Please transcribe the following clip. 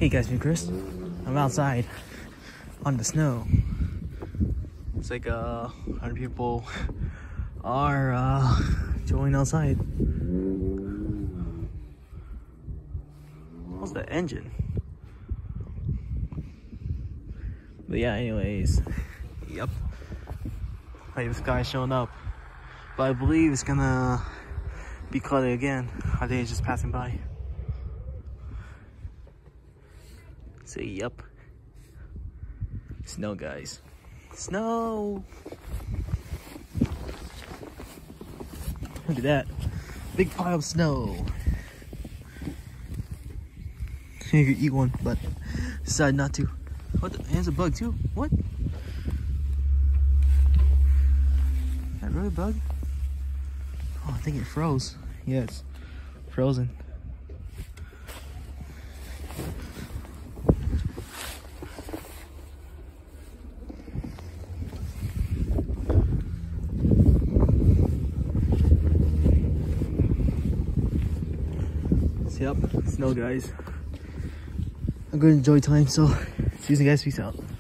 Hey guys, me Chris. I'm outside on the snow. It's like 100 people are joining outside. What's the engine? But yeah, anyways, yep. Like this guy's showing up, but I believe it's gonna be cloudy again. I think it's just passing by. So yep, snow guys, snow. Look at that, big pile of snow. You could eat one, but decided not to. What? There's a bug too. What? Is that really a bug? Oh, I think it froze. Yeah, it's frozen. Yep, snow guys. I'm gonna enjoy time, so see you guys, peace out.